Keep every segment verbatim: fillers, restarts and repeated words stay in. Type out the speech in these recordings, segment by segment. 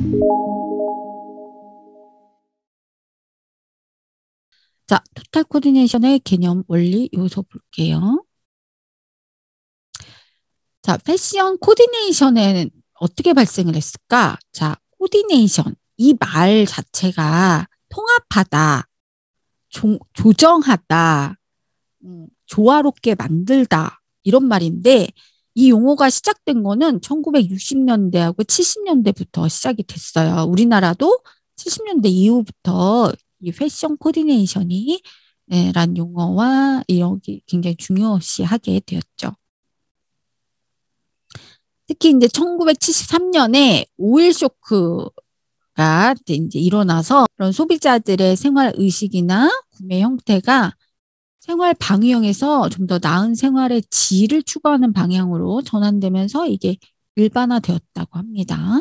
자, 토탈 코디네이션의 개념, 원리, 요소 볼게요. 자, 패션 코디네이션에는 어떻게 발생을 했을까? 자, 코디네이션. 이 말 자체가 통합하다, 조, 조정하다, 음, 조화롭게 만들다, 이런 말인데, 이 용어가 시작된 거는 천구백육십 년대하고 칠십 년대부터 시작이 됐어요. 우리나라도 칠십 년대 이후부터 이 패션 코디네이션이 예, 란 용어와 이런 게 굉장히 중요시하게 되었죠. 특히 이제 천구백칠십삼 년에 오일 쇼크가 이제 일어나서 그런 소비자들의 생활 의식이나 구매 형태가 생활 방위형에서 좀 더 나은 생활의 질을 추구하는 방향으로 전환되면서 이게 일반화되었다고 합니다.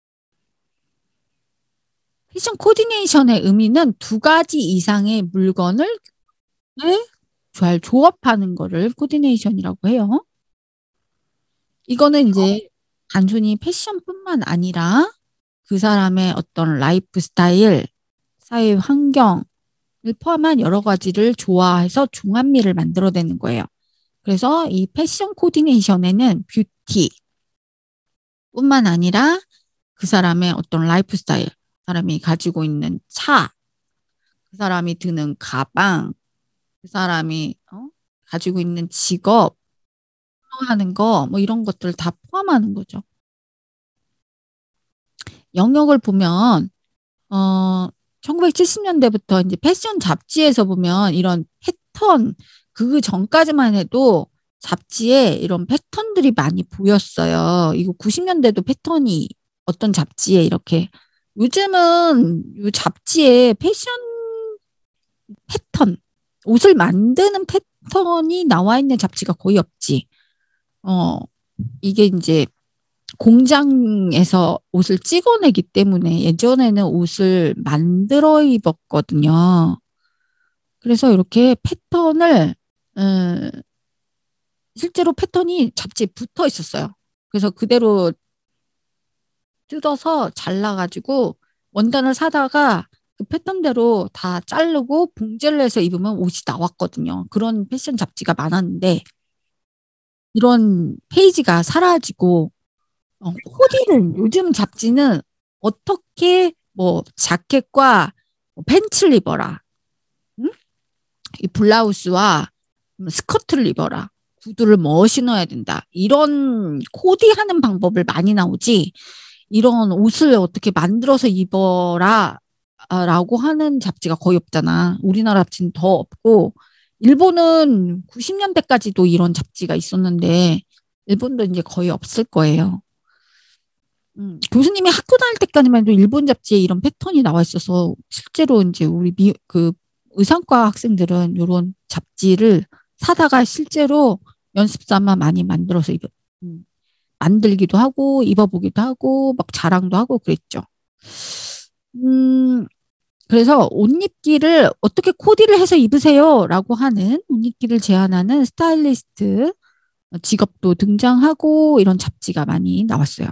패션 코디네이션의 의미는 두 가지 이상의 물건을 잘 조합하는 거를 코디네이션이라고 해요. 이거는 이제 단순히 패션뿐만 아니라 그 사람의 어떤 라이프 스타일, 사회 환경을 포함한 여러 가지를 조화해서 종합미를 만들어내는 거예요. 그래서 이 패션 코디네이션에는 뷰티 뿐만 아니라 그 사람의 어떤 라이프 스타일, 사람이 가지고 있는 차, 그 사람이 드는 가방, 그 사람이 어? 가지고 있는 직업, 하는 거, 뭐 이런 것들을 다 포함하는 거죠. 영역을 보면, 어, 천구백칠십 년대부터 이제 패션 잡지에서 보면 이런 패턴, 그 전까지만 해도 잡지에 이런 패턴들이 많이 보였어요. 이거 구십 년대도 패턴이 어떤 잡지에 이렇게, 요즘은 이 잡지에 패션 패턴, 옷을 만드는 패턴이 나와 있는 잡지가 거의 없지. 어, 이게 이제 공장에서 옷을 찍어내기 때문에 예전에는 옷을 만들어 입었거든요. 그래서 이렇게 패턴을, 음, 실제로 패턴이 잡지에 붙어 있었어요. 그래서 그대로 뜯어서 잘라가지고 원단을 사다가 그 패턴대로 다 자르고 봉제를 해서 입으면 옷이 나왔거든요. 그런 패션 잡지가 많았는데 이런 페이지가 사라지고 어, 코디는 요즘 잡지는 어떻게 뭐 자켓과 뭐 팬츠를 입어라. 응? 이 블라우스와 스커트를 입어라. 구두를 뭐 신어야 된다. 이런 코디하는 방법을 많이 나오지. 이런 옷을 어떻게 만들어서 입어라. 아, 라고 하는 잡지가 거의 없잖아. 우리나라 잡지는 더 없고, 일본은 구십 년대까지도 이런 잡지가 있었는데, 일본도 이제 거의 없을 거예요. 음, 교수님이 학교 다닐 때까지만 해도 일본 잡지에 이런 패턴이 나와 있어서 실제로 이제 우리 미, 그 의상과 학생들은 이런 잡지를 사다가 실제로 연습 삼아 많이 만들어서 입어, 음, 만들기도 하고 입어보기도 하고 막 자랑도 하고 그랬죠. 음, 그래서 옷 입기를 어떻게 코디를 해서 입으세요라고 하는 옷 입기를 제안하는 스타일리스트 직업도 등장하고 이런 잡지가 많이 나왔어요.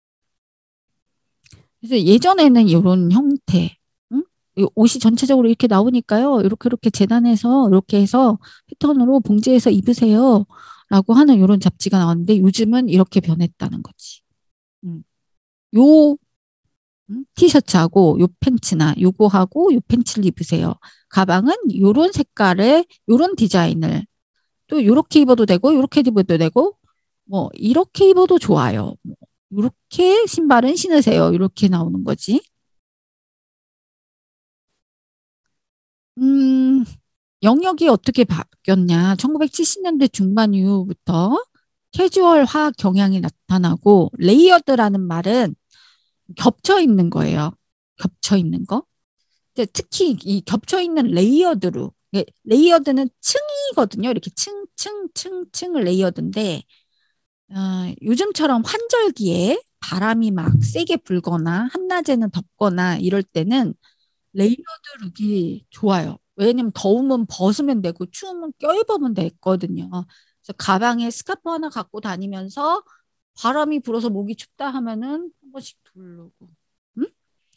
그래서 예전에는 이런 형태, 응? 옷이 전체적으로 이렇게 나오니까요. 이렇게 이렇게 재단해서 이렇게 해서 패턴으로 봉제해서 입으세요. 라고 하는 이런 잡지가 나왔는데 요즘은 이렇게 변했다는 거지. 음. 요 음, 티셔츠하고 요 팬츠나 요거하고 요 팬츠를 입으세요. 가방은 요런 색깔의 요런 디자인을 또 요렇게 입어도 되고 요렇게 입어도 되고 뭐 이렇게 입어도 좋아요. 뭐 요렇게 신발은 신으세요. 이렇게 나오는 거지. 음, 영역이 어떻게 바뀌었냐. 천구백칠십 년대 중반 이후부터 캐주얼화 경향이 나타나고 레이어드라는 말은 겹쳐 있는 거예요. 겹쳐 있는 거. 근데 특히 이 겹쳐 있는 레이어드로 예, 레이어드는 층이거든요. 이렇게 층, 층, 층, 층을 레이어드인데 어, 요즘처럼 환절기에 바람이 막 세게 불거나 한낮에는 덥거나 이럴 때는 레이어드 룩이 좋아요. 왜냐면 더우면 벗으면 되고 추우면 껴입으면 되거든요. 그래서 가방에 스카프 하나 갖고 다니면서 바람이 불어서 목이 춥다 하면은 한 번씩 두르고. 응?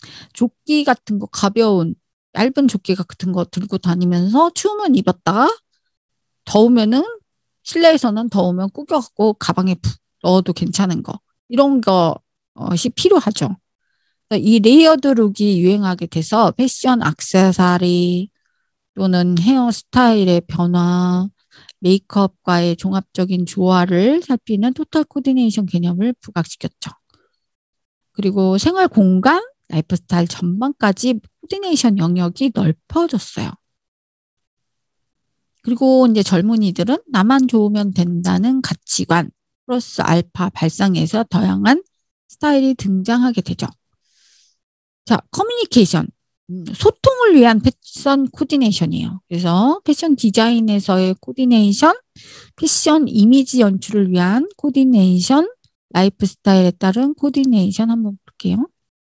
조끼 같은 거 가벼운 얇은 조끼 같은 거 들고 다니면서 추우면 입었다가 더우면은 실내에서는 더우면 꾸겨갖고 가방에 푹 넣어도 괜찮은 거 이런 것이 필요하죠. 이 레이어드 룩이 유행하게 돼서 패션 액세서리 또는 헤어스타일의 변화, 메이크업과의 종합적인 조화를 살피는 토탈 코디네이션 개념을 부각시켰죠. 그리고 생활 공간, 라이프 스타일 전반까지 코디네이션 영역이 넓어졌어요. 그리고 이제 젊은이들은 나만 좋으면 된다는 가치관 플러스 알파 발상에서 다양한 스타일이 등장하게 되죠. 자, 커뮤니케이션. 소통을 위한 패션 코디네이션이에요. 그래서 패션 디자인에서의 코디네이션, 패션 이미지 연출을 위한 코디네이션, 라이프 스타일에 따른 코디네이션 한번 볼게요.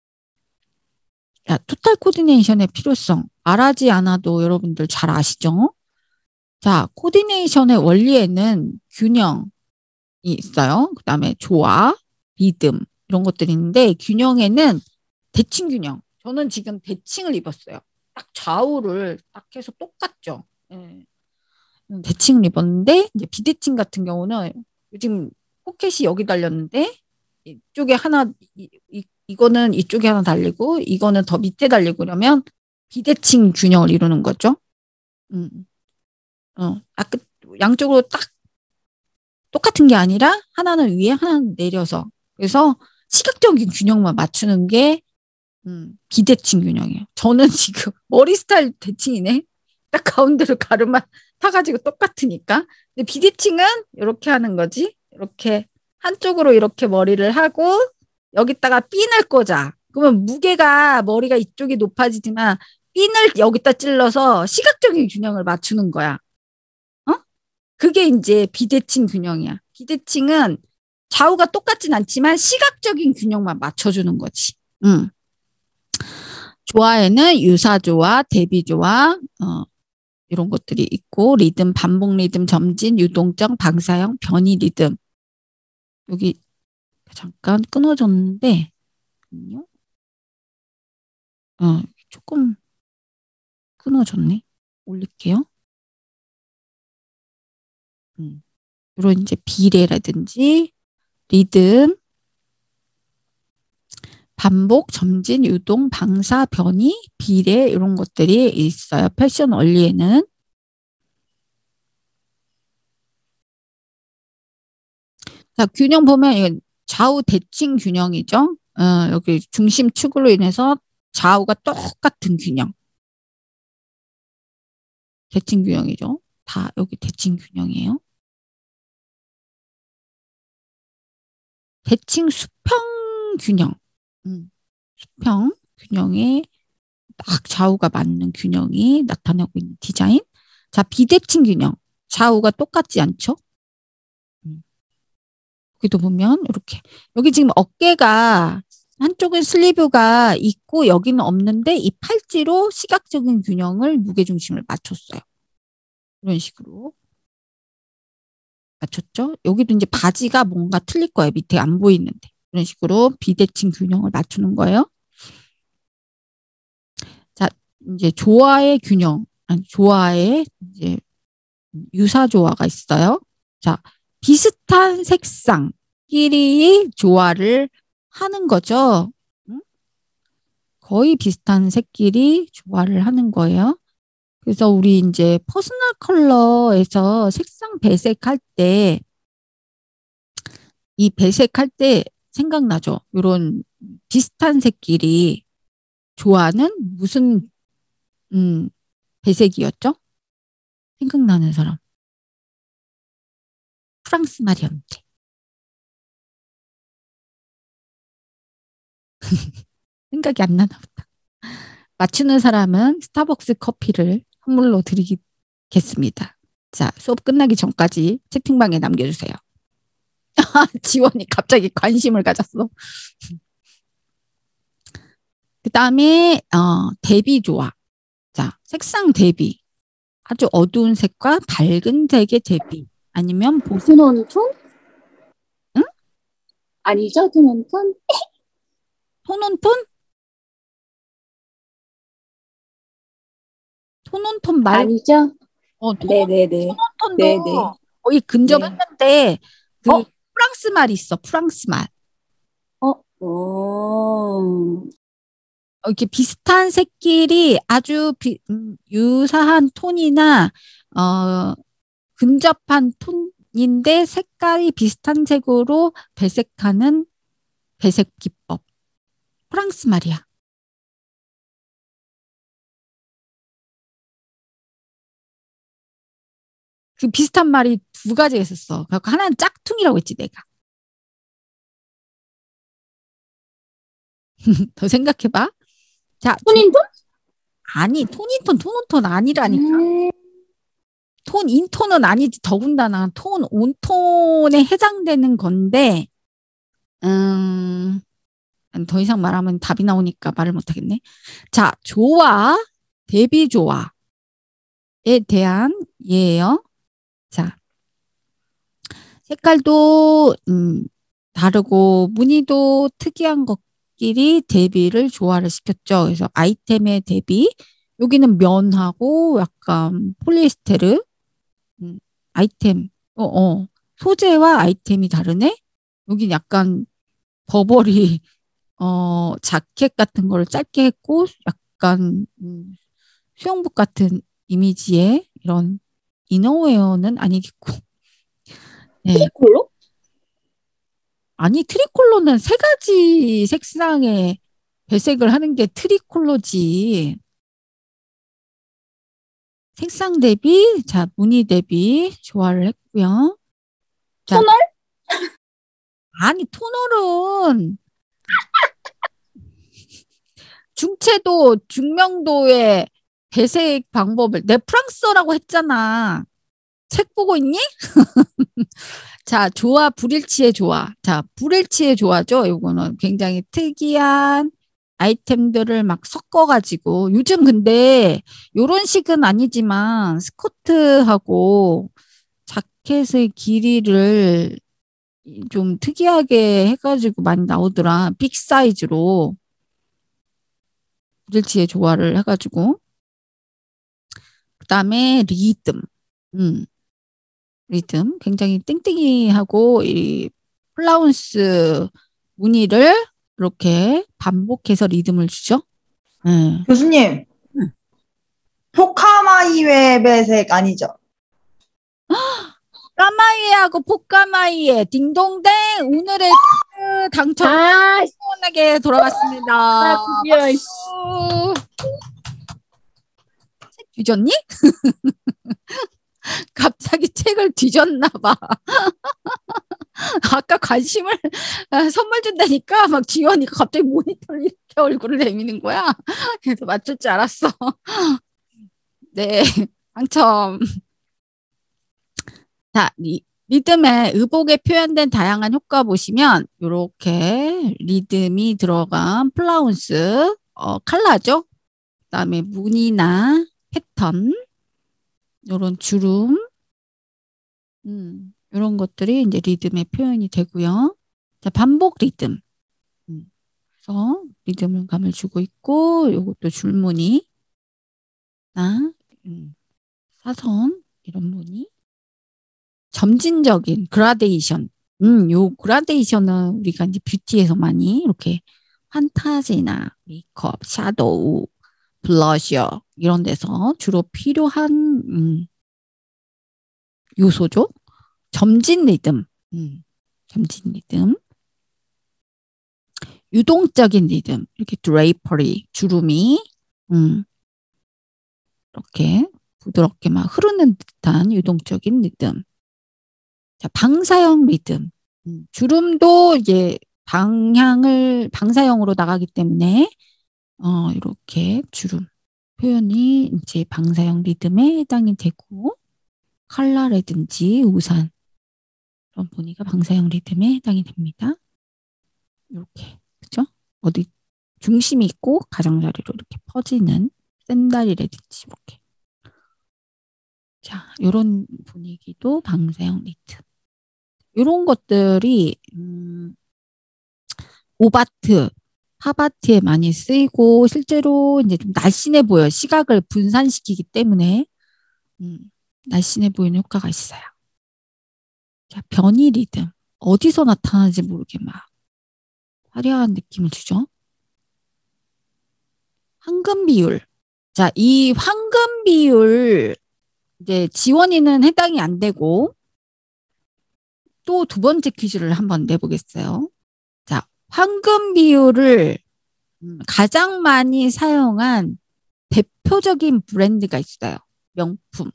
자, 토탈 코디네이션의 필요성. 말하지 않아도 여러분들 잘 아시죠? 자, 코디네이션의 원리에는 균형이 있어요. 그 다음에 조화, 리듬 이런 것들이 있는데 균형에는 대칭 균형. 저는 지금 대칭을 입었어요. 딱 좌우를 딱 해서 똑같죠. 네. 대칭을 입었는데 이제 비대칭 같은 경우는 지금 포켓이 여기 달렸는데 이쪽에 하나 이, 이, 이거는 이쪽에 하나 달리고 이거는 더 밑에 달리고 그러면 비대칭 균형을 이루는 거죠. 음. 어, 아까 양쪽으로 딱 똑같은 게 아니라 하나는 위에 하나는 내려서 그래서 시각적인 균형만 맞추는 게 음, 비대칭 균형이에요. 저는 지금 머리 스타일 대칭이네. 딱 가운데로 가르마 타가지고 똑같으니까. 근데 비대칭은 이렇게 하는 거지. 이렇게 한쪽으로 이렇게 머리를 하고 여기다가 핀을 꽂아. 그러면 무게가 머리가 이쪽이 높아지지만 핀을 여기다 찔러서 시각적인 균형을 맞추는 거야. 어? 그게 이제 비대칭 균형이야. 비대칭은 좌우가 똑같진 않지만 시각적인 균형만 맞춰주는 거지. 응. 조화에는 유사조화, 대비조화, 어, 이런 것들이 있고 리듬, 반복 리듬, 점진, 유동적, 방사형, 변이 리듬. 여기 잠깐 끊어졌는데 어, 조금 끊어졌네. 올릴게요. 음, 이런 이제 비례라든지 리듬, 반복, 점진, 유동, 방사, 변이, 비례 이런 것들이 있어요. 패션 원리에는. 자, 균형 보면 이건 좌우 대칭 균형이죠. 어, 여기 중심축으로 인해서 좌우가 똑같은 균형. 대칭 균형이죠. 다 여기 대칭 균형이에요. 대칭 수평 균형. 음, 수평 균형에 딱 좌우가 맞는 균형이 나타나고 있는 디자인. 자, 비대칭 균형. 좌우가 똑같지 않죠? 음. 여기도 보면 이렇게 여기 지금 어깨가 한쪽은 슬리브가 있고 여기는 없는데 이 팔찌로 시각적인 균형을 무게중심을 맞췄어요. 이런 식으로 맞췄죠? 여기도 이제 바지가 뭔가 틀릴 거예요. 밑에 안 보이는데. 이런 식으로 비대칭 균형을 맞추는 거예요. 자, 이제 조화의 균형, 아니, 조화의 이제 유사 조화가 있어요. 자, 비슷한 색상끼리 조화를 하는 거죠. 응? 거의 비슷한 색끼리 조화를 하는 거예요. 그래서 우리 이제 퍼스널 컬러에서 색상 배색할 때, 이 배색할 때 생각나죠? 이런 비슷한 색끼리 조화는 무슨, 음, 배색이었죠? 생각나는 사람. 프랑스 마리언테. 생각이 안 나나 보다. 맞추는 사람은 스타벅스 커피를 선물로 드리겠습니다. 자, 수업 끝나기 전까지 채팅방에 남겨주세요. 지원이 갑자기 관심을 가졌어. 그 다음에 어, 대비 조화. 자, 색상 대비. 아주 어두운 색과 밝은 색의 대비. 아니면 보습. 톤온톤? 응? 아니죠, 톤온톤? 톤온톤? 톤온톤 말고, 아니죠? 어, 톤온, 네네네. 네네. 톤온톤도 거의 네. 근접했는데, 그 어? 프랑스 말이 있어, 프랑스 말. 어? 어. 어, 이렇게 비슷한 색끼리 아주 비- 음, 유사한 톤이나, 어, 근접한 톤인데 색깔이 비슷한 색으로 배색하는 배색 기법. 프랑스 말이야. 그 비슷한 말이 두 가지가 있었어. 그래서 하나는 짝퉁이라고 했지, 내가. 더 생각해봐. 자, 조, 톤인톤? 아니, 톤인톤, 톤온톤 아니라니까. 음. 톤 인톤은 아니지. 더군다나 톤 온톤에 해당되는 건데, 음, 더 이상 말하면 답이 나오니까 말을 못하겠네. 자, 조화, 대비 조화에 대한 예예요. 자, 색깔도 음, 다르고 무늬도 특이한 것끼리 대비를 조화를 시켰죠. 그래서 아이템의 대비, 여기는 면하고 약간 폴리에스테르, 음, 아이템, 어, 어, 소재와 아이템이 다르네? 여긴 약간 버버리, 어, 자켓 같은 거를 짧게 했고, 약간, 음, 수영복 같은 이미지의 이런 이너웨어는 아니겠고, 네. 콜로? 아니, 트리콜로는 세 가지 색상의 배색을 하는 게 트리콜로지. 색상 대비, 자, 무늬 대비 조화를 했고요. 자, 토널? 아니, 토널은 중채도, 중명도의 배색 방법을, 내 프랑스어라고 했잖아. 책 보고 있니? 자, 조화, 불일치의 조화. 자, 불일치의 조화죠. 요거는 굉장히 특이한 아이템들을 막 섞어가지고, 요즘 근데 요런 식은 아니지만 스커트하고 자켓의 길이를 좀 특이하게 해가지고 많이 나오더라. 빅 사이즈로 불일치의 조화를 해가지고. 그 다음에 리듬. 음, 리듬. 굉장히 땡땡이하고 이 플라운스 무늬를 이렇게 반복해서 리듬을 주죠. 음. 교수님, 포카마이웨 배색 아니죠? 까마이하고 포까마이의 딩동댕 오늘의 퀴즈 당첨 아, 시원하게 돌아갔습니다. 나 드디어, 씨. 박수. 책 뒤졌니? 갑자기 책을 뒤졌나 봐. 아까 관심을 아, 선물 준다니까 막 지원이가 갑자기 모니터를 이렇게 얼굴을 내미는 거야. 그래서 맞출 줄 알았어. 네, 당첨. 자, 리, 리듬의 의복에 표현된 다양한 효과 보시면 이렇게 리듬이 들어간 플라운스, 어, 컬러죠. 그다음에 무늬나 패턴, 이런 주름, 음, 이런 것들이 이제 리듬의 표현이 되고요. 자, 반복 리듬. 음, 그래서 리듬을 감을 주고 있고, 요것도 줄무늬나, 음, 사선, 이런 무늬. 점진적인 그라데이션. 음, 요 그라데이션은 우리가 이제 뷰티에서 많이 이렇게 판타지나 메이크업, 샤도우, 블러셔 이런 데서 주로 필요한 음, 요소죠. 점진 리듬. 음, 점진 리듬. 유동적인 리듬. 이렇게 드레이퍼리, 주름이 음, 이렇게 부드럽게 막 흐르는 듯한 유동적인 리듬. 자, 방사형 리듬. 음, 주름도 이제 방향을 방사형으로 나가기 때문에 어, 이렇게 주름 표현이 이제 방사형 리듬에 해당이 되고 칼라라든지 우산 이런 무늬가 방사형 리듬에 해당이 됩니다. 이렇게 그죠? 어디 중심이 있고 가장자리로 이렇게 퍼지는 샌달이라든지 이렇게 자 이런 분위기도 방사형 리듬. 이런 것들이 음, 오바트 파바티에 많이 쓰이고 실제로 이제 좀 날씬해 보여. 시각을 분산시키기 때문에 음, 날씬해 보이는 효과가 있어요. 자, 변이 리듬. 어디서 나타나는지 모르게 막 화려한 느낌을 주죠. 황금 비율. 자, 이 황금 비율 이제 지원이는 해당이 안 되고 또 두 번째 퀴즈를 한번 내보겠어요. 자, 황금 비율을 음, 가장 많이 사용한 대표적인 브랜드가 있어요. 명품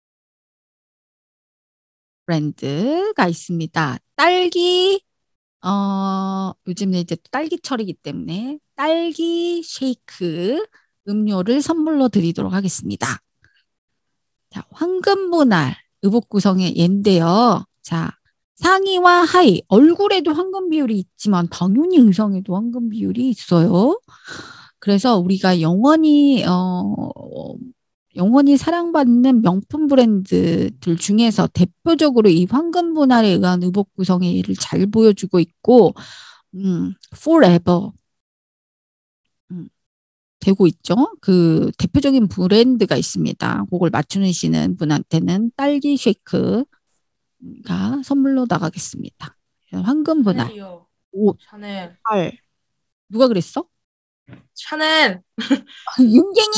브랜드가 있습니다. 딸기, 어, 요즘에 이제 딸기철이기 때문에 딸기 쉐이크 음료를 선물로 드리도록 하겠습니다. 자, 황금분할 의복 구성의 예인데요. 자, 상의와 하의, 얼굴에도 황금 비율이 있지만 당연히 의상에도 황금 비율이 있어요. 그래서 우리가 영원히 어, 영원히 사랑받는 명품 브랜드들 중에서 대표적으로 이 황금 분할에 의한 의복 구성의 예를 잘 보여주고 있고, 음, forever 음, 되고 있죠. 그 대표적인 브랜드가 있습니다. 그걸 맞추시는 분한테는 딸기 쉐이크가 선물로 나가겠습니다. 황금 분할. 샤넬이요. 오, 샤넬. 팔. 누가 그랬어? 샤넬. 윤갱이!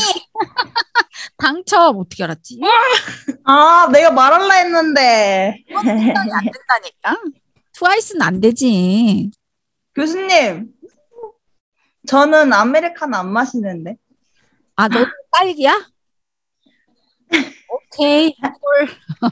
당첨 어떻게 알았지? 아, 내가 말할라 했는데. 안 된다니까. 트와이스는 안 되지. 교수님, 저는 아메리카노 안 마시는데. 아, 너 딸기야? 오케이. 콜.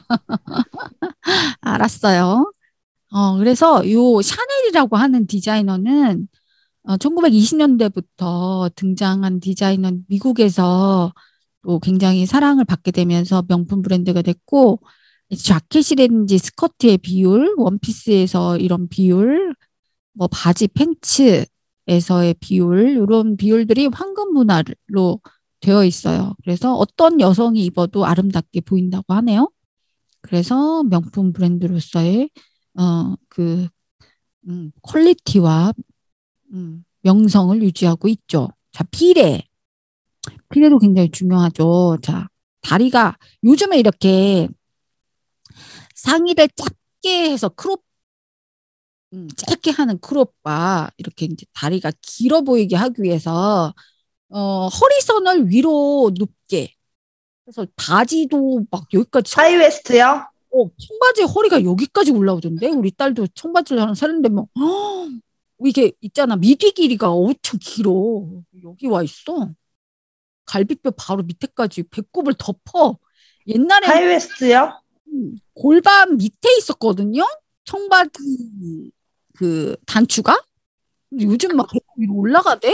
알았어요. 어, 그래서 요 샤넬이라고 하는 디자이너는 어, 천구백이십 년대부터 등장한 디자이너 미국에서 또 굉장히 사랑을 받게 되면서 명품 브랜드가 됐고, 자켓이라든지 스커트의 비율, 원피스에서 이런 비율, 뭐 바지 팬츠에서의 비율, 이런 비율들이 황금 분할로 되어 있어요. 그래서 어떤 여성이 입어도 아름답게 보인다고 하네요. 그래서 명품 브랜드로서의 어, 그 음, 퀄리티와 음, 명성을 유지하고 있죠. 자, 비례. 비례도 굉장히 중요하죠. 자, 다리가 요즘에 이렇게 상의를 짧게 해서 크롭 음, 짧게 하는 크롭과 이렇게 이제 다리가 길어 보이게 하기 위해서 어, 허리선을 위로 높게 그래서 바지도 막 여기까지 청, 하이웨스트요? 어, 청바지 허리가 여기까지 올라오던데 우리 딸도 청바지를 하나 사는데 뭐 허, 이게 있잖아 미디 길이가 엄청 길어 여기 와 있어 갈비뼈 바로 밑에까지 배꼽을 덮어 옛날에 하이웨스트요? 골반 밑에 있었거든요 청바지 그 단추가 근데 요즘 막 배꼽 위로 올라가대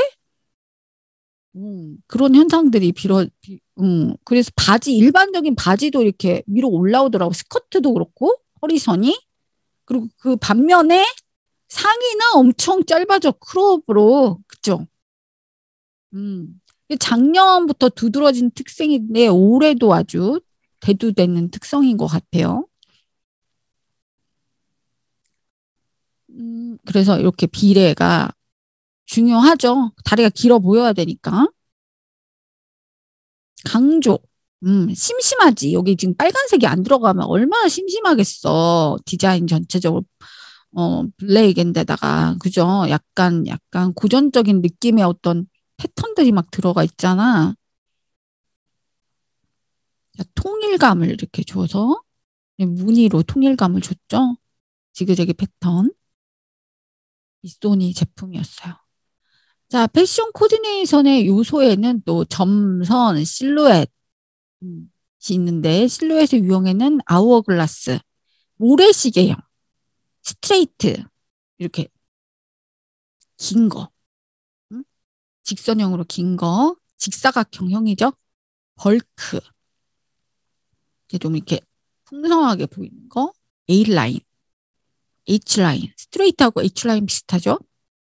음, 그런 현상들이 빌어, 비, 음, 그래서 바지, 일반적인 바지도 이렇게 위로 올라오더라고. 스커트도 그렇고, 허리선이. 그리고 그 반면에 상의는 엄청 짧아져, 크롭으로. 그죠? 음, 작년부터 두드러진 특성인데, 올해도 아주 대두되는 특성인 것 같아요. 음, 그래서 이렇게 비례가 중요하죠. 다리가 길어 보여야 되니까. 강조. 음, 심심하지. 여기 지금 빨간색이 안 들어가면 얼마나 심심하겠어. 디자인 전체적으로. 어, 블레이인데다가, 그죠? 약간, 약간 고전적인 느낌의 어떤 패턴들이 막 들어가 있잖아. 자, 통일감을 이렇게 줘서, 무늬로 통일감을 줬죠? 지그재그 패턴. 미소니 제품이었어요. 자, 패션 코디네이션의 요소에는 또 점선, 실루엣, 음, 있는데 실루엣의 유형에는 아우어글라스, 모래시계형, 스트레이트 이렇게 긴 거, 음? 직선형으로 긴 거, 직사각형형이죠. 벌크, 이렇게 좀 이렇게 풍성하게 보이는 거, A라인, H라인, 스트레이트하고 H라인 비슷하죠.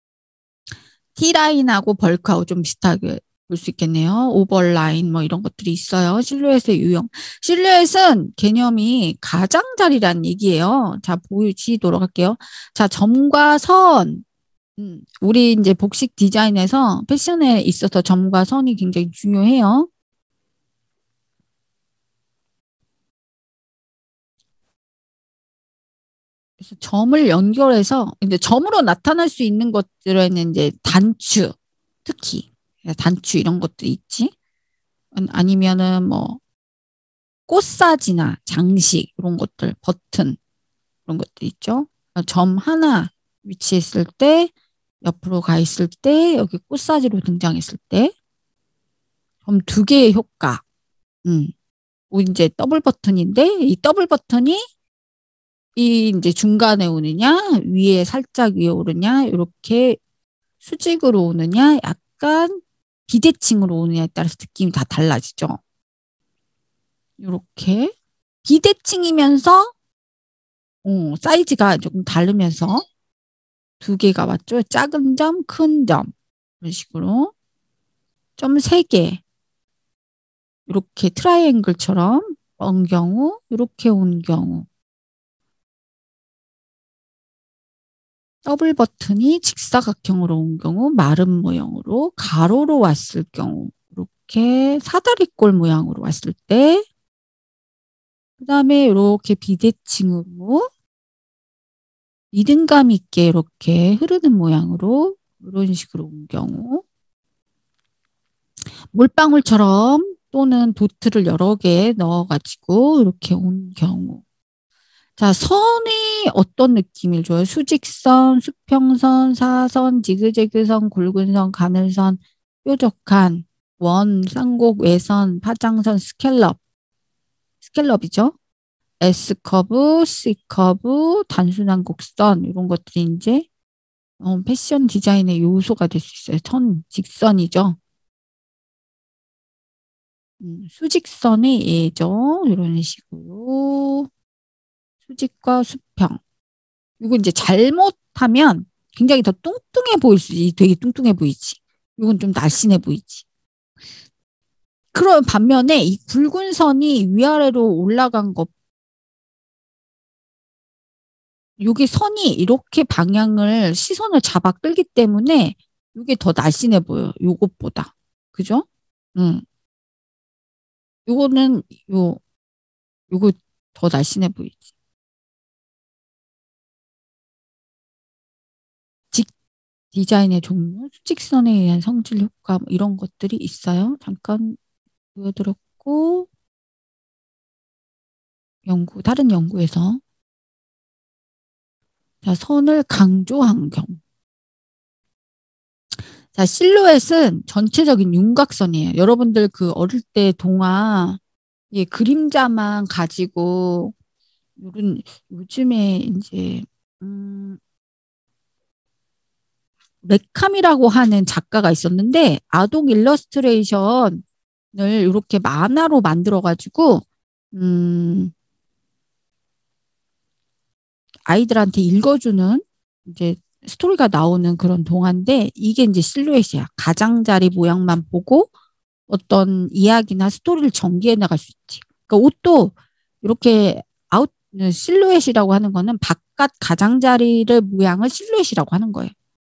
T라인하고 벌크하고 좀 비슷하게 볼 수 있겠네요. 오버라인 뭐 이런 것들이 있어요. 실루엣의 유형. 실루엣은 개념이 가장자리란 얘기예요. 자, 보여지도록 할게요. 자, 점과 선, 음, 우리 이제 복식 디자인에서 패션에 있어서 점과 선이 굉장히 중요해요. 그래서 점을 연결해서 이제 점으로 나타날 수 있는 것들에는 이제 단추, 특히 단추 이런 것도 있지. 아니면은 뭐 꽃사지나 장식 이런 것들, 버튼 이런 것들 있죠. 점 하나 위치했을 때, 옆으로 가 있을 때, 여기 꽃사지로 등장했을 때, 점 두 개의 효과. 음, 이제 더블 버튼인데 이 더블 버튼이 이 이제 중간에 오느냐, 위에 살짝 위에 오르냐, 이렇게 수직으로 오느냐, 약간 비대칭으로 오느냐에 따라서 느낌이 다 달라지죠. 이렇게 비대칭이면서 어, 사이즈가 조금 다르면서 두 개가 맞죠? 작은 점, 큰 점 이런 식으로 점 세 개 이렇게 트라이앵글처럼 온 경우, 이렇게 온 경우 더블 버튼이 직사각형으로 온 경우, 마른 모형으로 가로로 왔을 경우, 이렇게 사다리꼴 모양으로 왔을 때, 그 다음에 이렇게 비대칭으로 리듬감 있게 이렇게 흐르는 모양으로 이런 식으로 온 경우, 물방울처럼 또는 도트를 여러 개 넣어가지고 이렇게 온 경우. 자, 선이 어떤 느낌을 줘요? 수직선, 수평선, 사선, 지그재그선, 굵은 선, 가늘선, 뾰족한 원, 쌍곡, 외선, 파장선, 스캘럽. 스캘럽이죠. S커브, C커브, 단순한 곡선 이런 것들이 이제 어, 패션 디자인의 요소가 될 수 있어요. 선, 직선이죠. 음, 수직선이 예죠. 이런 식으로 수직과 수평. 이거 이제 잘못하면 굉장히 더 뚱뚱해 보일 수 있지. 되게 뚱뚱해 보이지. 이건 좀 날씬해 보이지. 그런 반면에 이 굵은 선이 위아래로 올라간 것, 요게 선이 이렇게 방향을, 시선을 잡아 끌기 때문에 이게 더 날씬해 보여요. 요것보다. 그죠? 응. 요거는, 요, 요거 더 날씬해 보이지. 직 디자인의 종류, 수직선에 의한 성질 효과, 뭐 이런 것들이 있어요. 잠깐 보여드렸고, 연구, 다른 연구에서. 자, 선을 강조한 경우. 자, 실루엣은 전체적인 윤곽선이에요. 여러분들 그 어릴 때 동화, 예, 그림자만 가지고, 요런, 요즘에 이제, 음, 레캄이라고 하는 작가가 있었는데, 아동 일러스트레이션을 이렇게 만화로 만들어가지고, 음, 아이들한테 읽어주는 이제 스토리가 나오는 그런 동화인데 이게 이제 실루엣이야. 가장자리 모양만 보고 어떤 이야기나 스토리를 전개해 나갈 수 있지. 그러니까 옷도 이렇게 아웃 실루엣이라고 하는 거는 바깥 가장자리를 모양을 실루엣이라고 하는 거예요.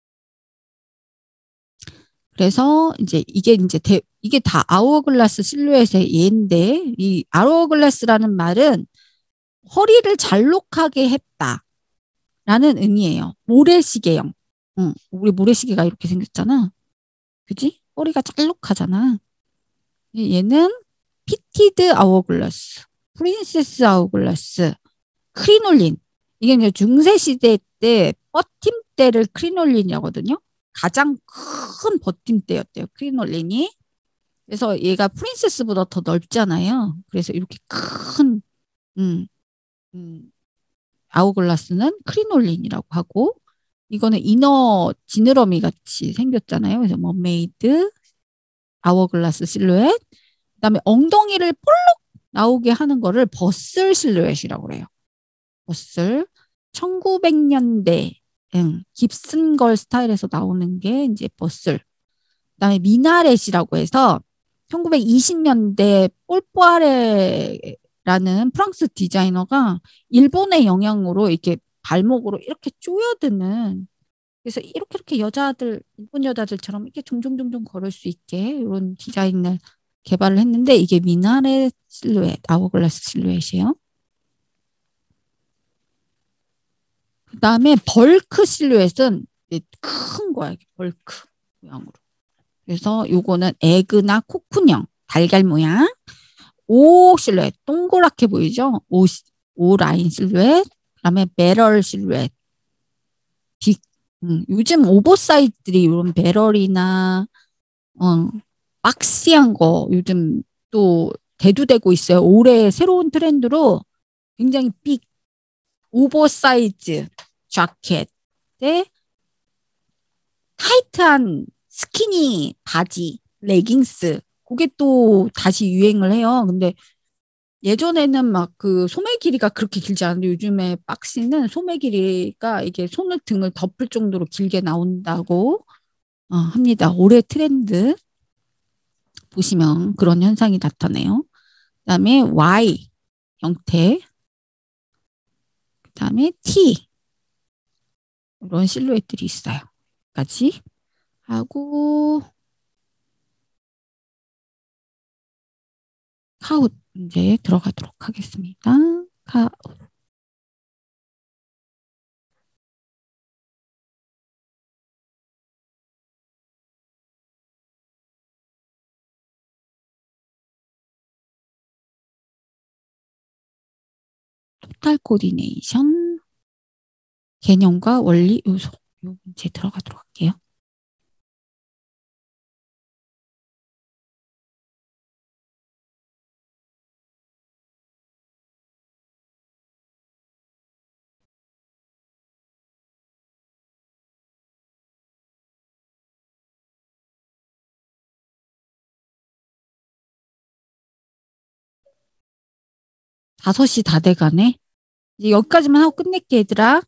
그래서 이제 이게 이제 대, 이게 다 아워글라스 실루엣의 예인데 이 아워글라스라는 말은 허리를 잘록하게 했다. 라는 의미예요. 모래시계형. 응, 우리 모래시계가 이렇게 생겼잖아. 그지? 꼬리가 짤록하잖아. 얘는 피티드 아워글라스, 프린세스 아워글라스, 크리놀린. 이게 이제 중세시대 때 버팀대를 크리놀린이라거든요. 가장 큰 버팀대였대요. 크리놀린이. 그래서 얘가 프린세스보다 더 넓잖아요. 그래서 이렇게 큰, 음, 음, 아워글라스는 크리놀린이라고 하고 이거는 이너 지느러미 같이 생겼잖아요. 그래서 머메이드, 아워글라스 실루엣. 그다음에 엉덩이를 볼록 나오게 하는 거를 버슬 실루엣이라고 그래요. 버슬. 천구백 년대 응, 깁슨걸 스타일에서 나오는 게 이제 버슬. 그다음에 미나렛이라고 해서 천구백이십 년대 폴포아레라는 프랑스 디자이너가 일본의 영향으로 이렇게 발목으로 이렇게 쪼여드는 그래서 이렇게 이렇게 여자들, 일본 여자들처럼 이렇게 종종 종종 걸을 수 있게 이런 디자인을 개발을 했는데 이게 미나레 실루엣, 아워글라스 실루엣이에요. 그 다음에 벌크 실루엣은 큰 거야, 이게 벌크 모양으로. 그래서 요거는 에그나 코쿤형, 달걀 모양. 오 실루엣, 동그랗게 보이죠? 오, 오 라인 실루엣. 그 다음에 배럴 실루엣. 빅, 음, 요즘 오버사이즈들이 이런 배럴이나 어, 박시한 거 요즘 또 대두되고 있어요. 올해 새로운 트렌드로 굉장히 빅 오버사이즈 자켓에 타이트한 스키니 바지, 레깅스 그게 또 다시 유행을 해요. 근데 예전에는 막 그 소매 길이가 그렇게 길지 않은데 요즘에 박시는 소매 길이가 이게 손을 등을 덮을 정도로 길게 나온다고 어, 합니다. 올해 트렌드 보시면 그런 현상이 나타나요. 그다음에 Y 형태, 그다음에 T 이런 실루엣들이 있어요. 까지 하고 카웃 이제 들어가도록 하겠습니다. 카웃. 토탈 코디네이션 개념과 원리 요소 요 문제 들어가도록 할게요. 다섯 시 다 돼가네. 이제 여기까지만 하고 끝낼게, 얘들아.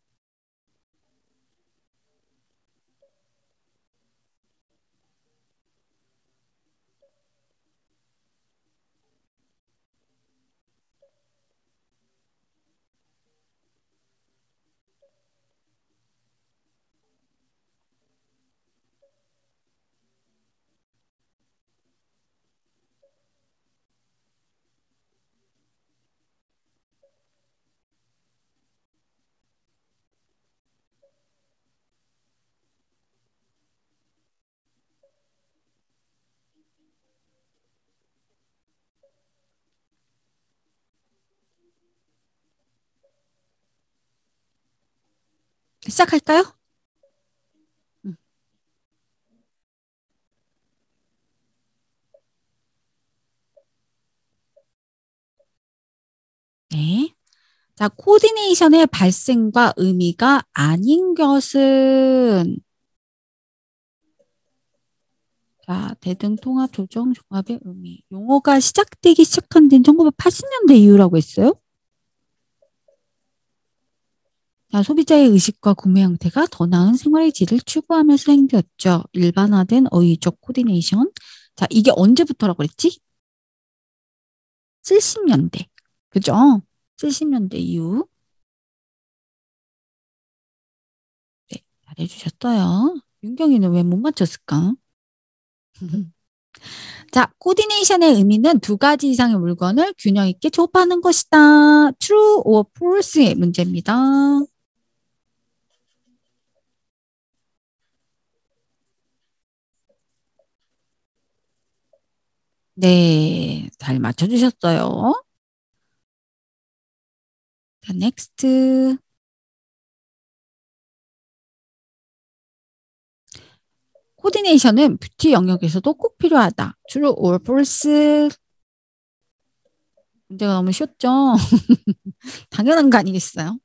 시작할까요? 음. 네. 자, 코디네이션의 발생과 의미가 아닌 것은 자, 대등통합 조정 종합의 의미. 용어가 시작되기 시작한 데는 천구백팔십 년대 이후라고 했어요. 자, 소비자의 의식과 구매 형태가 더 나은 생활의 질을 추구하면서 생겼죠. 일반화된 어휘적 코디네이션. 자, 이게 언제부터라고 그랬지? 칠십 년대. 그죠? 칠십 년대 이후. 네, 잘해주셨어요. 윤경이는 왜 못 맞췄을까? 자, 코디네이션의 의미는 두 가지 이상의 물건을 균형 있게 조합하는 것이다. True or false의 문제입니다. 네, 잘 맞춰주셨어요. 자, next. 코디네이션은 뷰티 영역에서도 꼭 필요하다. True or false? 문제가 너무 쉬웠죠? 당연한 거 아니겠어요?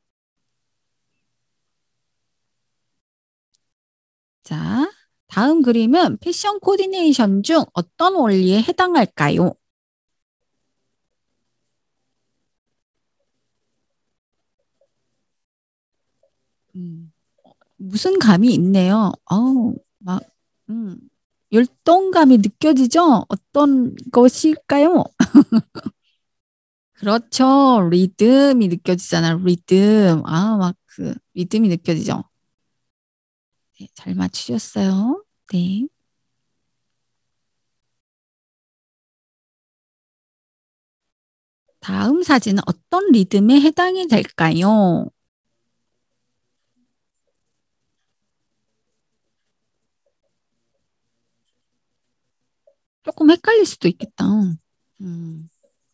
자, 다음 그림은 패션 코디네이션 중 어떤 원리에 해당할까요? 음, 무슨 감이 있네요. 어우, 막, 음, 율동감이 느껴지죠? 어떤 것일까요? 그렇죠. 리듬이 느껴지잖아. 리듬. 아, 막 그 리듬이 느껴지죠. 네, 잘 맞추셨어요. 네. 다음 사진은 어떤 리듬에 해당이 될까요? 조금 헷갈릴 수도 있겠다. 음.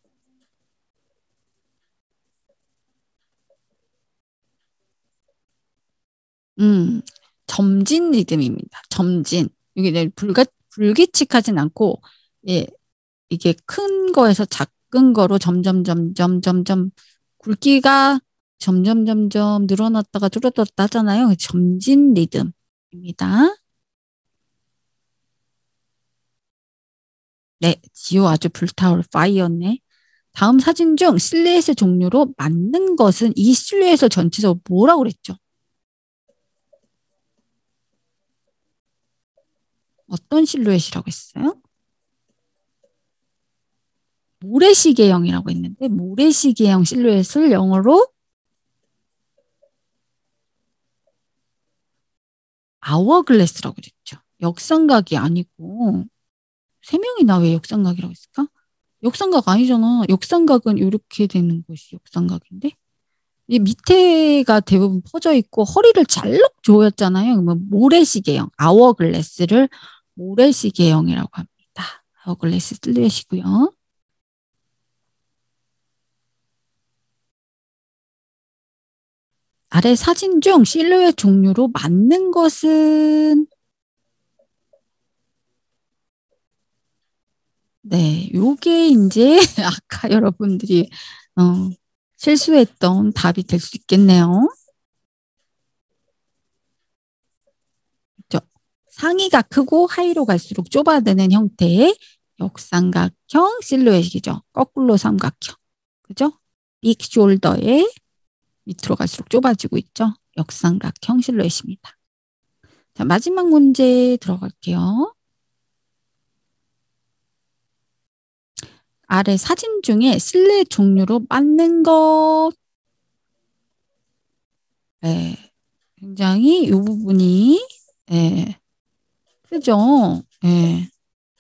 음, 점진 리듬입니다. 점진. 이게 이제 불가, 불규칙하진 않고, 예, 이게 큰 거에서 작은 거로 점점, 점점, 점점, 굵기가 점점, 점점 늘어났다가 줄어들었다 하잖아요. 점진 리듬입니다. 네, 지오 아주 불타올 파이어네. 다음 사진 중 실루엣의 종류로 맞는 것은 이 실루엣을 전체적으로 뭐라고 그랬죠? 어떤 실루엣이라고 했어요? 모래시계형이라고 했는데 모래시계형 실루엣을 영어로 아워글래스라고 그랬죠. 역삼각이 아니고 세 명이나 왜 역삼각이라고 했을까? 역삼각 아니잖아. 역삼각은 이렇게 되는 것이 역삼각인데 이 밑에가 대부분 퍼져 있고 허리를 잘록 조였잖아요. 그러면 모래시계형, 아워글래스를 모래시계형이라고 합니다. 아워글래스 실루엣이고요. 아래 사진 중 실루엣 종류로 맞는 것은 네, 요게 이제 아까 여러분들이 어, 실수했던 답이 될 수 있겠네요. 그렇죠? 상의가 크고 하의로 갈수록 좁아드는 형태의 역삼각형 실루엣이죠. 거꾸로 삼각형. 그죠? 빅 숄더에 밑으로 갈수록 좁아지고 있죠. 역삼각형 실루엣입니다. 자, 마지막 문제 들어갈게요. 아래 사진 중에 실루엣 종류로 맞는 것. 네, 굉장히 이 부분이 네, 크죠. 네.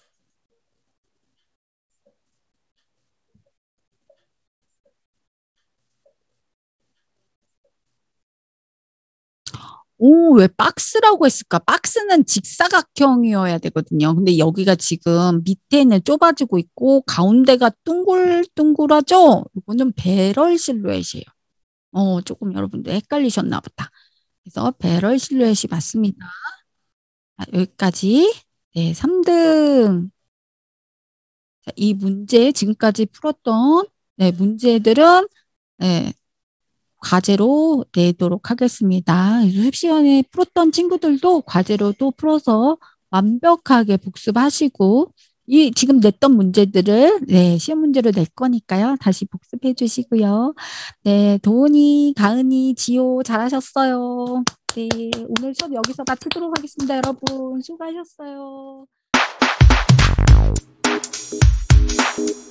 오, 왜 박스라고 했을까? 박스는 직사각형이어야 되거든요. 근데 여기가 지금 밑에는 좁아지고 있고 가운데가 둥글둥글하죠? 이거는 배럴 실루엣이에요. 어, 조금 여러분들 헷갈리셨나 보다. 그래서 배럴 실루엣이 맞습니다. 자, 여기까지. 네, 삼 등. 자, 이 문제 지금까지 풀었던 네, 문제들은 네, 과제로 내도록 하겠습니다. 수업 시간에 풀었던 친구들도 과제로 또 풀어서 완벽하게 복습하시고 이 지금 냈던 문제들을 네, 시험 문제로 낼 거니까요. 다시 복습해 주시고요. 네, 도훈이, 가은이, 지호 잘하셨어요. 네, 오늘 수업 여기서 마치도록 하겠습니다. 여러분 수고하셨어요.